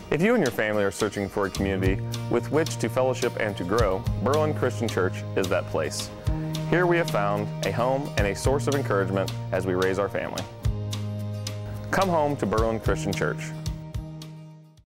If you and your family are searching for a community with which to fellowship and to grow, Berlin Christian Church is that place. Here we have found a home and a source of encouragement as we raise our family. Come home to Berlin Christian Church.